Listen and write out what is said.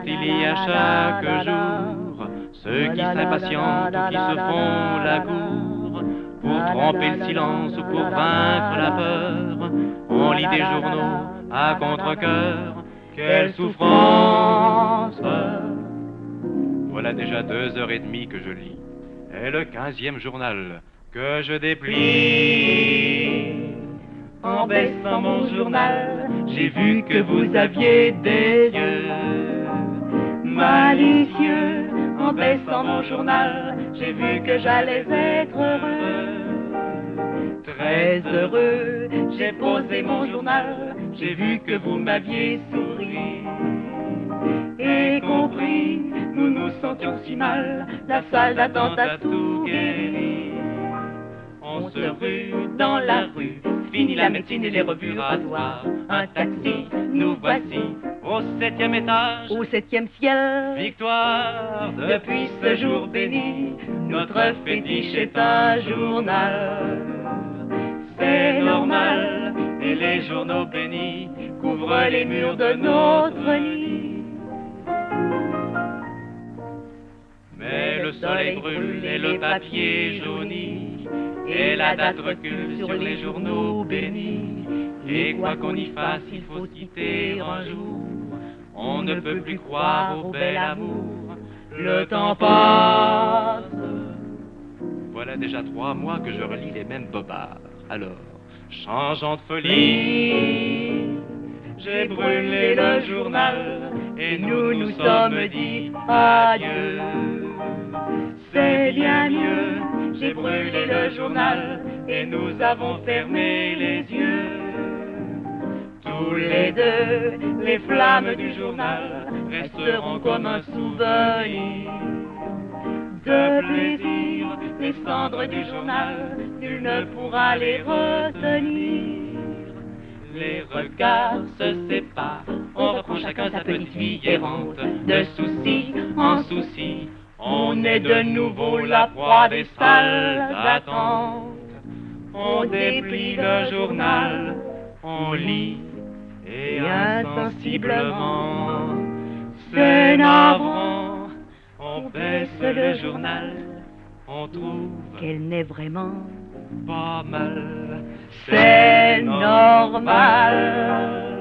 il y a chaque jour ceux qui s'impatientent ou qui se font la cour pour tromper le silence ou pour vaincre la peur. On lit des journaux à contre-cœur. Quelle souffrance! Voilà déjà 2 heures et demie que je lis, et le 15e journal que je déplie. En baissant mon journal, j'ai vu que vous aviez des yeux malicieux. En baissant mon journal, j'ai vu que j'allais être heureux. Très heureux, j'ai posé mon journal, j'ai vu que vous m'aviez souri et compris. Nous nous sentions si mal, la salle d'attente a tout guéri. On se rue dans la rue, fini la médecine et les revues rasoirs. Un taxi, nous voici au 7e étage, au 7e ciel. Victoire, depuis ce jour béni, notre fétiche est un journal. C'est normal, et les journaux bénis couvrent les murs de notre lit. Mais le soleil brûle et le papier jaunit, et la date recule sur les journaux bénis. Et quoi qu'on y fasse, il faut quitter un jour. On ne peut plus croire au bel amour. Le temps passe. Voilà déjà 3 mois que je relis les mêmes bobards. Alors, changeant de folie, j'ai brûlé le journal et nous nous sommes dit adieu. C'est bien mieux, j'ai brûlé le journal et nous avons fermé les yeux. Tous les deux, les flammes du journal resteront comme un souvenir de plaisir. Les cendres du journal, nul ne pourra les retenir. Les regards se séparent, on reprend chacun sa petite vie errante. De souci en souci, on est de nouveau la proie des salles d'attente. On déplie le journal, on lit, et insensiblement, c'est navrant, on baisse le journal, on trouve qu'elle n'est vraiment pas mal, c'est normal.